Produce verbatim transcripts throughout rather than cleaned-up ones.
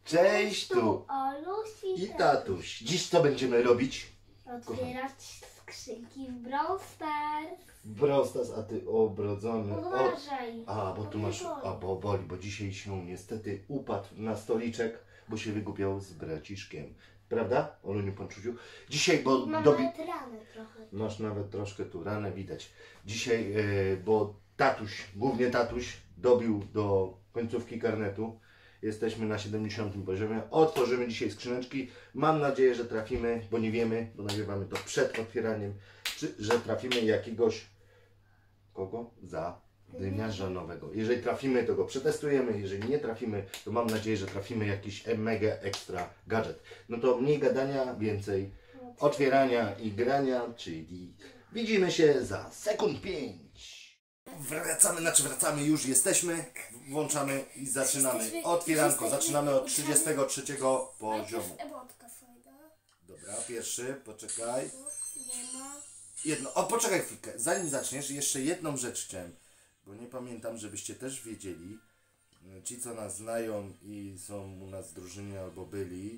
Cześć tu Oluś i tatuś. Dziś co będziemy robić? Otwierać skrzynki w Brawl Stars. Brawl Stars, a ty obrodzony. Uważaj. A, bo tu masz, a bo boli, bo dzisiaj się niestety upadł na stoliczek, bo się wygłupiał z braciszkiem. Prawda, Oluniu Panczusiu? Dzisiaj, bo... Mam dobi... nawet ranę trochę. Masz nawet troszkę tu ranę, widać. Dzisiaj, yy, bo tatuś, głównie tatuś, dobił do końcówki karnetu. Jesteśmy na siedemdziesiątym poziomie. Otworzymy dzisiaj skrzyneczki. Mam nadzieję, że trafimy, bo nie wiemy, bo nagrywamy to przed otwieraniem, czy, że trafimy jakiegoś kogo? Za dyniarza nowego. Jeżeli trafimy, to go przetestujemy. Jeżeli nie trafimy, to mam nadzieję, że trafimy jakiś mega ekstra gadżet. No to mniej gadania, więcej otwierania i grania, czyli widzimy się za sekund pięć. Wracamy, znaczy wracamy, już jesteśmy, włączamy i zaczynamy otwieranko. Zaczynamy od trzydziestego trzeciego poziomu. Emotka fajna. Dobra, pierwszy, poczekaj. Nie ma. Jedno, o poczekaj chwilkę, zanim zaczniesz, jeszcze jedną rzecz chciałem, bo nie pamiętam, żebyście też wiedzieli, ci co nas znają i są u nas w drużynie albo byli,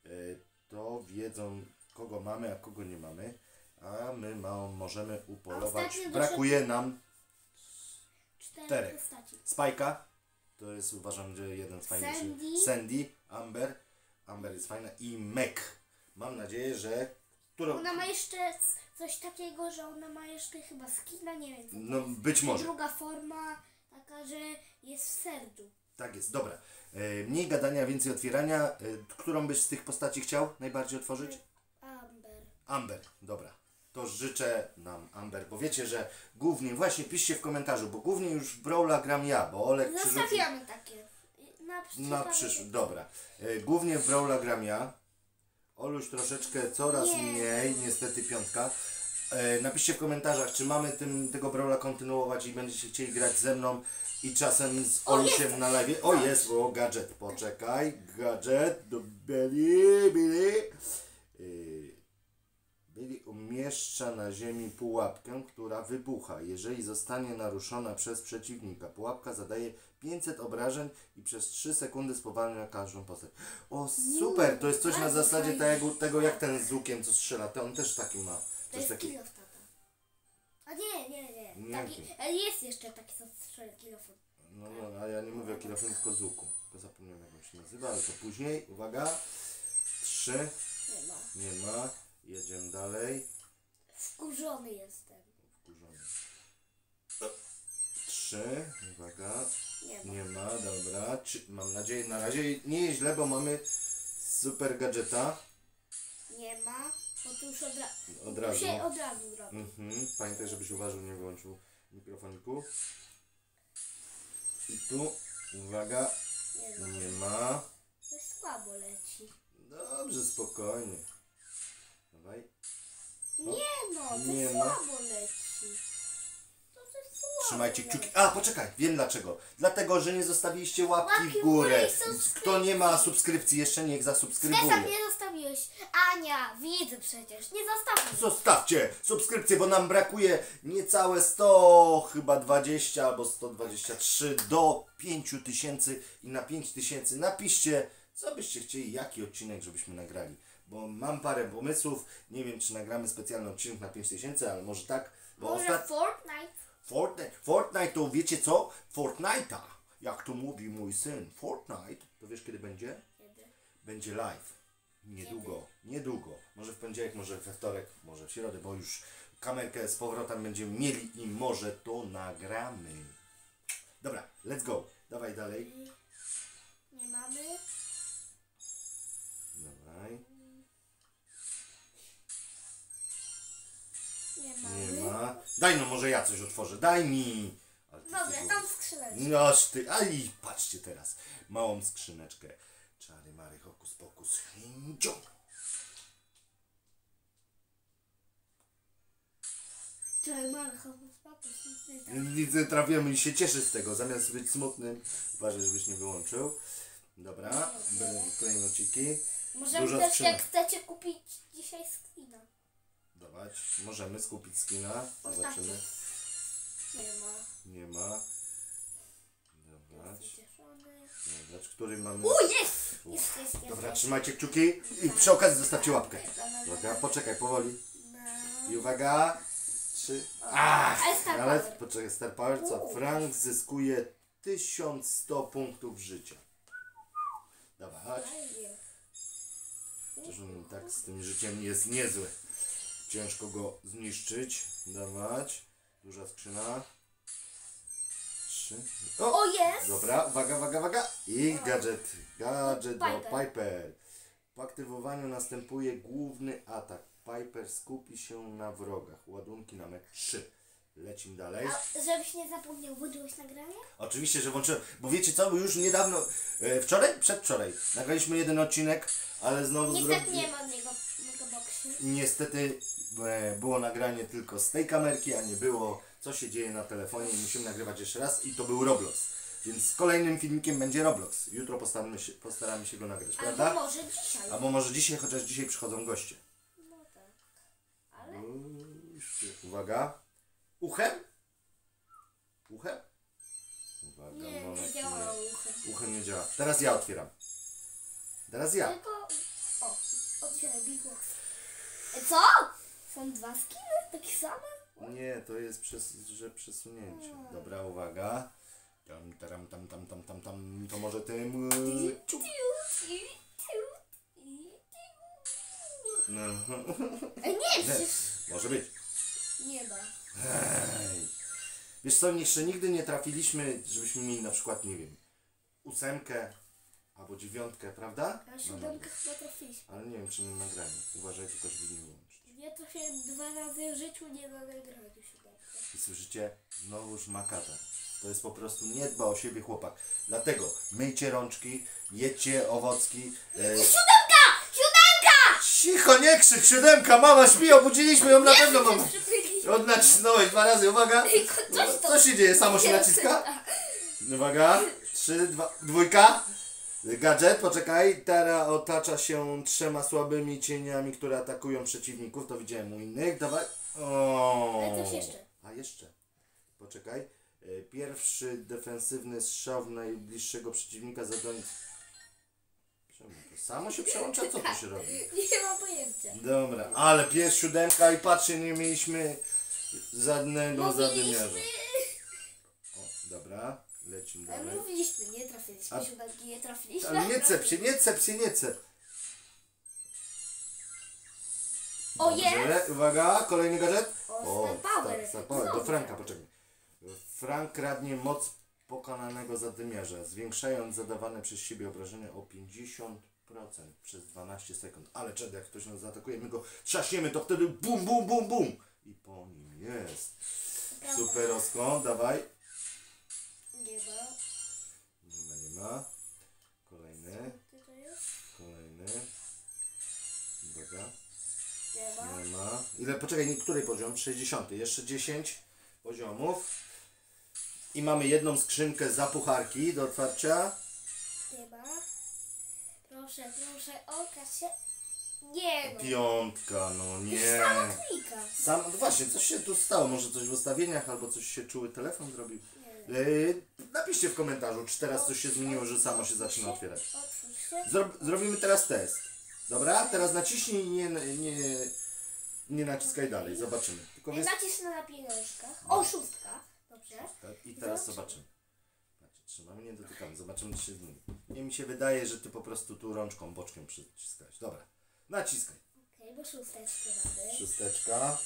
to wiedzą kogo mamy, a kogo nie mamy, a my ma, możemy upolować, brakuje nam czterech. Spajka, to jest uważam, że jeden z fajniejszych. Sandy. Sandy, Amber, Amber jest fajna i Meg. Mam nadzieję, że... Którą... Ona ma jeszcze coś takiego, że ona ma jeszcze chyba skina, nie wiem. No być może. Druga forma, taka, że jest w sercu. Tak jest, dobra. E, mniej gadania, więcej otwierania. E, którą byś z tych postaci chciał najbardziej otworzyć? Amber. Amber, dobra. To życzę nam Amber, bo wiecie, że głównie, właśnie piszcie w komentarzu, bo głównie już w Brawla gram ja, bo Olek przyrzucił... Zostawiamy takie. Na, Na przyszłość, dobra. E, głównie w Brawla gram ja. Oluś troszeczkę coraz Nie. mniej, niestety piątka. E, napiszcie w komentarzach, czy mamy tym, tego Brawla kontynuować i będziecie chcieli grać ze mną i czasem z Olusiem na live. O jest, o gadżet, poczekaj, gadżet, do Billy, Billy. E, Billy umieszcza na ziemi pułapkę, która wybucha, jeżeli zostanie naruszona przez przeciwnika. Pułapka zadaje pięćset obrażeń i przez trzy sekundy spowalnia każdą postać. O super, to jest coś na zasadzie tego, tego jak ten z łukiem co strzela, to on też taki ma. To Coś jest taki... kilof, tata. A nie, nie, nie. Jaki? Taki, ale jest jeszcze taki, co strzela kilofon. No, no, a ja nie mówię o kilofie, tylko z łuku. Tylko zapomniałem jak on się nazywa, ale to później. Uwaga. Trzy. Nie ma. Nie ma. Jedziemy dalej. Wkurzony jestem. Wkurzony. Trzy. Uwaga. Nie ma. Nie ma, dobra. Trzy. Mam nadzieję, na razie nie jest źle, bo mamy super gadżeta. Nie ma, bo tu już od, ra Od tu razu. się od razu robi. Mhm. Pamiętaj, żebyś uważał, nie wyłączył mikrofoniku. I tu, uwaga, Nie ma. nie ma. To słabo leci. Dobrze, spokojnie. Dawaj. Nie no, to Nie ma. słabo leci. To jest słabo Trzymajcie leci. kciuki. A, poczekaj, wiem dlaczego. Dlatego, że nie zostawiliście łapki Łapki w górę. w górę i Kto nie ma subskrypcji jeszcze, niech Stefan, zasubskrybuje. nie zostawiłeś. Ania, widzę przecież. Nie zostawił. Zostawcie subskrypcję, bo nam brakuje niecałe sto, chyba dwadzieścia albo sto dwadzieścia trzy do pięciu tysięcy i na pięć tysięcy napiszcie, co byście chcieli, jaki odcinek, żebyśmy nagrali. Bo mam parę pomysłów, nie wiem czy nagramy specjalny odcinek na pięć tysięcy, ale może tak. Bo Może ostat... Fortnite? Fortnite, Fortnite to wiecie co? Fortnite'a, jak to mówi mój syn, Fortnite, to wiesz kiedy będzie? Kiedy? Będzie live. Niedługo, niedługo. Może w poniedziałek, może we wtorek, może w środę, bo już kamerkę z powrotem będziemy mieli i może to nagramy. Dobra, let's go. Dawaj dalej. Nie mamy. Dawaj. Nie mamy. Nie ma. Daj no, może ja coś otworzę. Daj mi. Ale ty Dobra, jesteś tam głupi. skrzyneczkę. No aż ty, aj, patrzcie teraz. Małą skrzyneczkę. Czary mary, hokus pokus. Hindzio. Czekaj, Marko, spokój, nic nie tak. Nic nie trafiłem i się cieszę z tego. Zamiast być smutnym, uważaj, żebyś nie wyłączył. Dobra, klejnociki. Możemy Dużo też, skrzynek. jak chcecie kupić dzisiaj skina. Dawać. Możemy skupić skina. Zobaczymy. Nie ma. Nie ma. Dawać. Cieszony. Zobacz, który mamy... U, jest! Jest, jest, jest. Dobra, jest. trzymajcie kciuki i przy okazji zostawcie łapkę. Dobra, Uwaga, poczekaj, powoli. No. I uwaga. Trzy. Ale Star Ale Power. poczekaj, Star Power co? U. Frank zyskuje tysiąc sto punktów życia. Dobra, chodź. Fajnie. Chociaż on tak z tym życiem jest niezły. Ciężko go zniszczyć. Dawać. Duża skrzyna. Trzy. O! O, jest! Dobra, uwaga, uwaga, uwaga. I gadżet. Gadżet do Piper. Piper. Po aktywowaniu następuje główny atak. Piper skupi się na wrogach. Ładunki na metr trzy. Lecimy dalej. A żebyś nie zapomniał, włączyłeś nagranie? Oczywiście, że włączyłem. Bo wiecie co, bo już niedawno, e, wczoraj, przedwczoraj, nagraliśmy jeden odcinek, ale znowu Niestety zrobi- nie ma od niego megaboxy. Niestety e, było nagranie tylko z tej kamerki, a nie było co się dzieje na telefonie i musimy nagrywać jeszcze raz i to był Roblox. Więc z kolejnym filmikiem będzie Roblox. Jutro postaramy się, postaramy się go nagrać, Albo prawda? może dzisiaj. Albo może dzisiaj, chociaż dzisiaj przychodzą goście. No tak. Ale... Uwaga. Uchem? Uchem? Uwaga, Nie, moment, nie działa uchem. Uchem nie działa. Teraz ja otwieram. Teraz ja. Tylko... O, otwieraj Big Box. E, Co? Są dwa skiny? Takie same? Nie, to jest przez, że przesunięcie. Dobra, uwaga. Tam, taram, tam, tam, tam, tam, tam. To może tym... yy, ciup. No. Ej, nie, przecież... Może być. Nie da. Ej. Wiesz co, jeszcze nigdy nie trafiliśmy, żebyśmy mieli na przykład, nie wiem, ósemkę albo dziewiątkę, prawda? A No, siódemkę chyba trafiliśmy. ale nie wiem, czy na nagraniu. Uważajcie, tylko żeby nie wyłączyć. Ja trafiłem dwa razy w życiu, nie na nagraniu siódemkę. I słyszycie? Znowuż ma katar. To jest po prostu nie dba o siebie chłopak. Dlatego myjcie rączki, jedźcie owocki. E... Siódemka! Siódemka! Cicho, nie krzyk, siódemka, mama śpi, obudziliśmy ją na pewno, mama. Przecież Odnacisnąłeś dwa razy, uwaga. Coś to- Co się dzieje, samo się naciska? Uwaga, trzy, dwa, dwójka. Gadżet, poczekaj. Tara otacza się trzema słabymi cieniami, które atakują przeciwników. To widziałem u innych. Dawaj. O. Ale coś jeszcze. A jeszcze. Poczekaj. E, Pierwszy defensywny strzał w najbliższego przeciwnika zadając... Czemu to samo się przełącza? Co tu się robi? Nie mam pojęcia. Dobra, ale pies siódemka i patrzcie, nie mieliśmy żadnego Mówiliśmy, zadymiarza. O, dobra, lecimy ale dalej. mówiliśmy, nie trafiliśmy A- siódemki, nie trafiliśmy. Ale nie cep się, nie cep się, nie cep. O, Dobrze, jest! uwaga, kolejny gadżet. O, Star Power. Star, Star Power. Do Znowu. Franka, poczekaj. Frank kradnie moc pokonanego zadymiarza, zwiększając zadawane przez siebie obrażenia o pięćdziesiąt procent przez dwanaście sekund. Ale czego, jak ktoś nas zaatakuje, my go trzaśniemy, to wtedy bum, bum, bum, bum. I po nim jest. Super rozkłon, dawaj. Nie ma. Nie ma, nie ma. Kolejny, Gdzie to jest? kolejny. Uwaga. Nie ma. Nie ma. Ile, poczekaj, który poziom? sześćdziesiąty. Jeszcze dziesięć poziomów. I mamy jedną skrzynkę zapucharki do otwarcia. Nie ma. Proszę, proszę, okaż się. Nie no. Piątka, no nie. Sama klika. Sam, no właśnie, coś się tu stało. Może coś w ustawieniach, albo coś się czuły telefon zrobił. Nie wiem. Yy, napiszcie w komentarzu, czy teraz coś się zmieniło, że samo się zaczyna otwierać. Otwórz się. Zro, zrobimy teraz test. Dobra? Teraz naciśnij i nie, nie, nie naciskaj dalej. Zobaczymy. Tylko Ej, wiesz, nacisnę na pieniążkach. O, szóstka. Dobrze. tak, i teraz zobaczymy. Patrzcie, trzymamy, nie dotykamy. Zobaczymy, czy się zmieni. Nie mi się wydaje, że ty po prostu tu rączką, boczkiem przyciskałeś. Dobra, naciskaj. Okej, bo szósteczkę mamy. Szósteczka.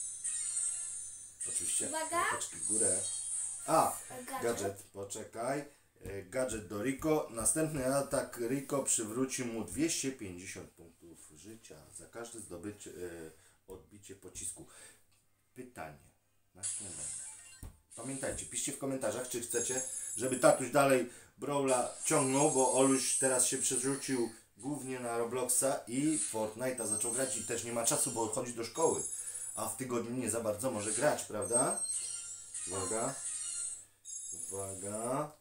Oczywiście Uwaga. łapeczki w górę. A, Gadżet. gadżet, poczekaj. E, Gadżet do Rico. Następny atak Rico przywróci mu dwieście pięćdziesiąt punktów życia za każde zdobycie, e, odbicie pocisku. Pytanie na śniadanie. Pamiętajcie, piszcie w komentarzach, czy chcecie, żeby tatuś dalej Brawla ciągnął, bo Oluś teraz się przerzucił głównie na Robloxa i Fortnite'a zaczął grać i też nie ma czasu, bo chodzi do szkoły. A w tygodniu nie za bardzo może grać, prawda? Uwaga. Uwaga.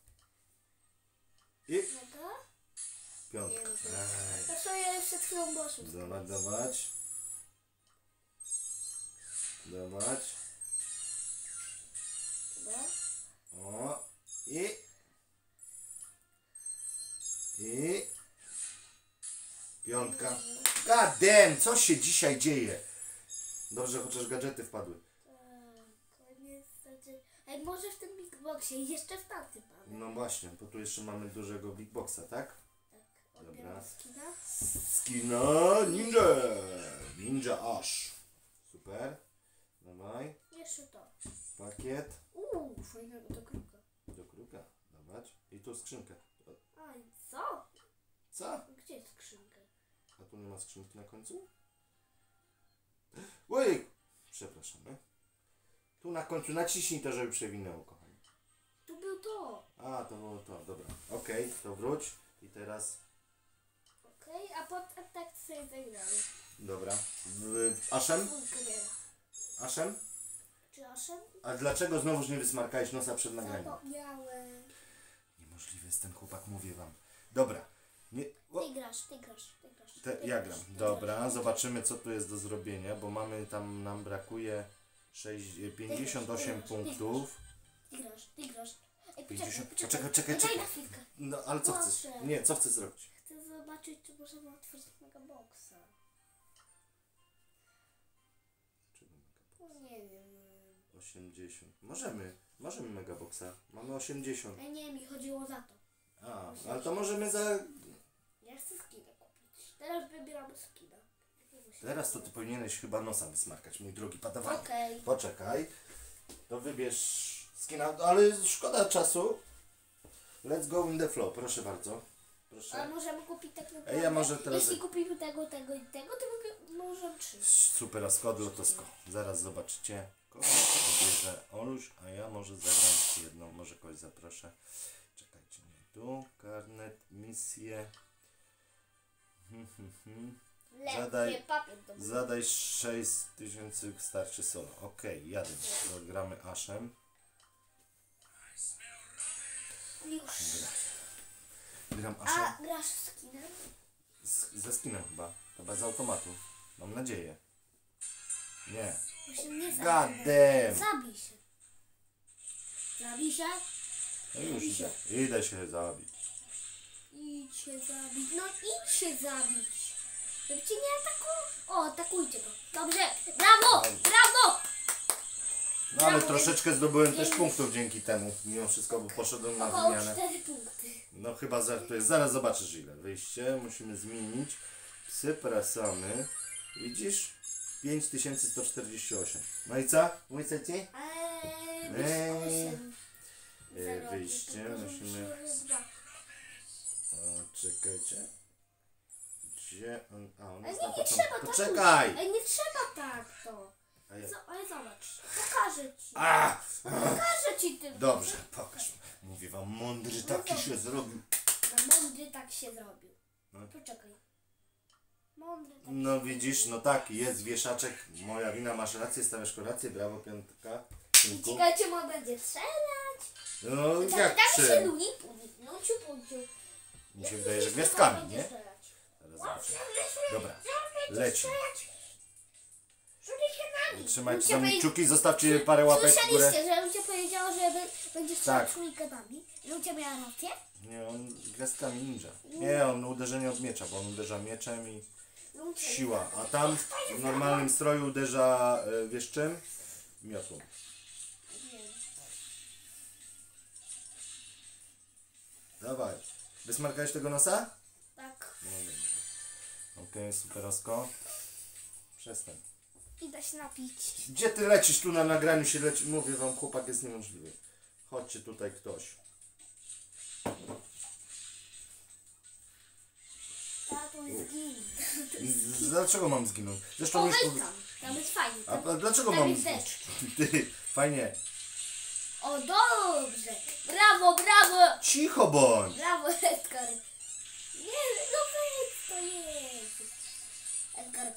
I Uwaga. piątka. Ej. To co ja przed chwilą było szóstka. Dawać, dawać. Dawać. Dobra. O. I I... Piątka. God damn, co się dzisiaj dzieje? Dobrze, chociaż gadżety wpadły. Tak, niestety. Ej, może w tym Big Boxie jeszcze w taty mamy. No właśnie, bo tu jeszcze mamy dużego Big Boxa, tak? Tak, Dobra. odbieram skina. Skina Ninja! Ninja Ash. Super. Dawaj. Jeszcze to. Pakiet. Uuu, fajnego do kruka. Do kruka. Dawać. I tu skrzynkę. A i co? Co? Gdzie jest skrzynka? A tu nie ma skrzynki na końcu? Ojej! Przepraszamy. Tu na końcu naciśnij to, żeby przewinęło, kochani. Tu był to. A, to było to, dobra. Okej, to wróć. I teraz... Okej, a potem tak sobie zagramy. Dobra. W, w Aszem? Dwójkę nie. Aszem? Czy Aszem? A dlaczego znowuż nie wysmarkałeś nosa przed nagraniem? Zapomniałem. Niemożliwy jest ten chłopak, mówię wam. Dobra. Nie... O, Ty grasz, ty grasz, ty grasz. te, ty ja grasz, gram. ty Dobra, grasz. zobaczymy co tu jest do zrobienia, bo mamy tam, nam brakuje sześć, pięćdziesiąt osiem Ty grasz, ty punktów. Ty grasz, ty grasz. Ej, poczekaj, pięćdziesiąt... poczekaj, Czekaj, czekaj, Daj czekaj. na chwilkę. No, ale co chcesz? Proszę. Nie, co chcesz zrobić? Chcę zobaczyć, czy możemy otworzyć megaboxa. No nie wiem. osiemdziesiąt. Możemy. Możemy megaboxa. Mamy osiemdziesiąt. Ej, nie, mi chodziło za to. A, ale to możemy za... Ja chcę skina kupić. Teraz wybieramy skina. Teraz to ty powinieneś chyba nosa wysmarkać, mój drogi padawanie. Okej. Poczekaj. To wybierz skina, ale szkoda czasu. Let's go in the flow, proszę bardzo. A Proszę. możemy kupić tak naprawdę? Ej, ja może teraz- Jeśli kupimy tego, tego i tego, to mogę, możemy trzy. Super, a skład lotosko. Zaraz zobaczycie. Kogo wybierze Oluś, a ja może zagram jedną, może kogoś zaproszę. Czekajcie, nie tu. Karnet, misję. Hmm, hmm, hmm. Zadaj- Lepszy papier do budowy. Zadaj sześć tysięcy, starczy solo. Okej, jadę. To gramy Aszem. Już. Gram Aszem. A grasz skinem? Z, ze skinem chyba. Chyba z automatu. Mam nadzieję. Nie. Właśnie nie God zabij. damn. Zabij się. Zabij się. No już idę. Idę się zabić. Idź się zabić. No idź się zabić. Żeby cię nie atakował. O, atakujcie go. Dobrze. Brawo! Brawo! No ale Brawo. troszeczkę zdobyłem też Dzięki. punktów dzięki temu. Mimo wszystko, bo poszedłem na Około wymianę. cztery punkty. No chyba żartuję. Zaraz zobaczysz ile. Wyjście. Musimy zmienić. Psy prasamy. Widzisz? pięć tysięcy sto czterdzieści osiem. No i co? Łycecie? Eee, Ej. osiem. E, Zarobię, wyjście, tylko że musimy- muszę dwa. O, czekajcie. Gdzie on... A, on Ej, jest nie, na nie początku. trzeba tak. Poczekaj! Ej, nie trzeba tak to. A ja... Co, ale zobacz. Pokażę ci. A! Pokażę ci tym. Dobrze, pokaż. Mówię wam, mądry taki się zrobił. No, mądry tak się zrobił. No. Poczekaj. Mądry tak No się widzisz, no tak, jest wieszaczek. Moja wina, masz rację, stawiasz kolację, brawo, piątka. Synku. Czekajcie, mo będzie strzelać. No Tak, jak tak się trzy? nudzi. Nuciu, punciu. Mi się wydaje, że gwiazdkami, nie? Strzelać. Zaraz zobaczymy. Dobra, leci. Rzuci się nami. Trzymajcie Lucia za mnie powie- kciuki, zostawcie parę łapek w górę. Słyszeliście, że Lucia powiedziała, że be- będzie strzelać Tak. trójkami. Lucia miała rację? Nie, on gwiazdkami ninja. Nie, on uderzenie od miecza, bo on uderza mieczem i Lucia siła. A tam w normalnym stroju uderza, e, wiesz czym? Miotłą. Nie. Dawaj. Wysmarkałeś tego nosa? Tak. No dobrze. Okej, superosko. Przestań. Idę się napić. Gdzie ty lecisz? Tu na nagraniu się leci. Mówię wam, chłopak jest niemożliwy. Chodźcie tutaj ktoś. Tato zginął. Z- Dlaczego mam zginąć? Zresztą O, już... wejdź tam. Tam jest fajnie. A, Tam, a dlaczego tam mam jest zginąć? deszcz. Ty, fajnie. O, dobrze. Brawo, brawo. Cicho bądź. Brawo, Edgar. Nie, no wejdź, to jest. Edgar.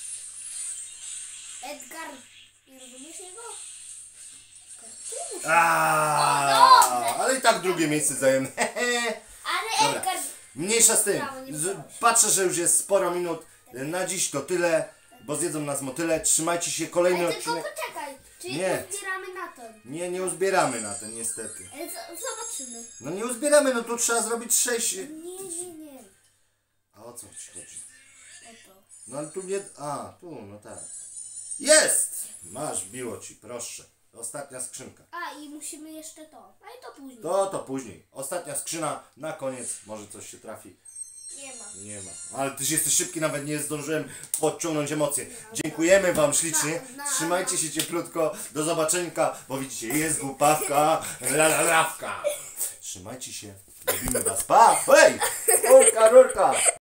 Edgar. Nie rozumiesz jego? Edgar, ty musisz. Aaaa, O, dobrze. ale i tak drugie miejsce zajęłem. Ale Dobra. Edgar. Mniejsza z tym. Brawo, nie Z, wstałeś. patrzę, że już jest sporo minut. Na dziś to tyle, bo zjedzą nas motyle. Trzymajcie się, kolejny Ale tylko odcinek. poczekaj. Czyli Nie. zbieramy na to. Nie, nie uzbieramy na ten niestety. Ale z- zobaczymy. No nie uzbieramy, no tu trzeba zrobić sześć. Nie, nie, nie. A o co ci chodzi? Oto. No ale tu nie... A, tu, no tak. Jest! Masz, biło ci, proszę. Ostatnia skrzynka. A i musimy jeszcze to. A i to później. To, to później. Ostatnia skrzyna, na koniec, może coś się trafi. Nie ma. Nie ma. Ale ty jesteś szybki, nawet nie zdążyłem podciągnąć emocje. Dziękujemy wam ślicznie. Na- na- Trzymajcie się cieplutko. Do zobaczenia, bo widzicie, jest głupawka, la la lawka. Trzymajcie się. Lubimy was. Pa! Hej! Rurka, rurka!